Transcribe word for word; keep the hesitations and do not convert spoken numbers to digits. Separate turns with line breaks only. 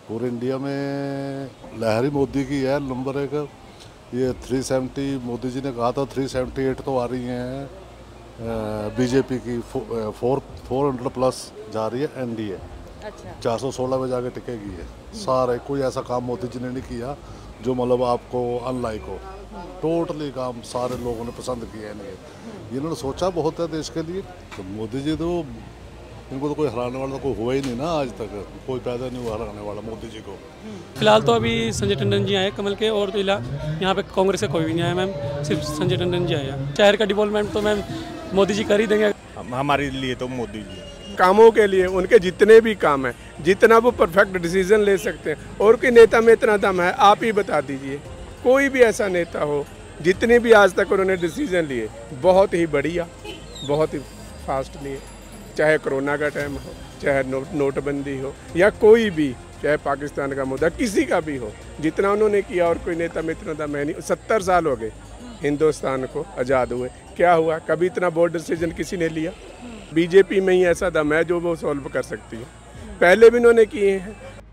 पूरे इंडिया में लहर ही मोदी की है नंबर एक। ये तीन सौ सत्तर मोदी जी ने कहा था, तीन सौ अठहत्तर तो आ रही हैं बीजेपी की, फोर फोर हंड्रेड प्लस जा रही है एनडीए।
अच्छा।
चार सौ सोलह पे जाके टिकेगी है। सारे कोई ऐसा काम मोदी जी ने नहीं किया जो मतलब आपको अनलाइक हो। टोटली काम सारे लोगों ने पसंद किया है। नहीं इन्होंने सोचा बहुत है देश के लिए, तो मोदी जी तो इनको तो कोई हराने वाला तो कोई हुआ ही नहीं ना, आज तक कोई पैदा नहीं हुआ हराने वाला मोदी जी को।
फिलहाल तो अभी संजय टंडन जी आए कमल के, और तो इला यहाँ पे कांग्रेस से कोई भी नहीं आया मैम, सिर्फ संजय टंडन जी आया। शहर का डेवलपमेंट तो मैम मोदी जी कर ही देंगे।
हमारे लिए तो मोदी जी
कामों के लिए उनके जितने भी काम हैं, जितना वो परफेक्ट डिसीजन ले सकते हैं, और कोई नेता में इतना दम है आप ही बता दीजिए। कोई भी ऐसा नेता हो, जितने भी आज तक उन्होंने डिसीजन लिए बहुत ही बढ़िया, बहुत ही फास्ट लिए। चाहे कोरोना का टाइम हो, चाहे नोट नोटबंदी हो, या कोई भी, चाहे पाकिस्तान का मुद्दा किसी का भी हो, जितना उन्होंने किया और कोई नेता में इतना दम है नहीं। सत्तर साल हो गए हिंदुस्तान को आज़ाद हुए, क्या हुआ? कभी इतना बोर्ड डिसीजन किसी ने लिया? बीजेपी में ही ऐसा दम है जो वो सॉल्व कर सकती है। पहले भी इन्होंने किए हैं,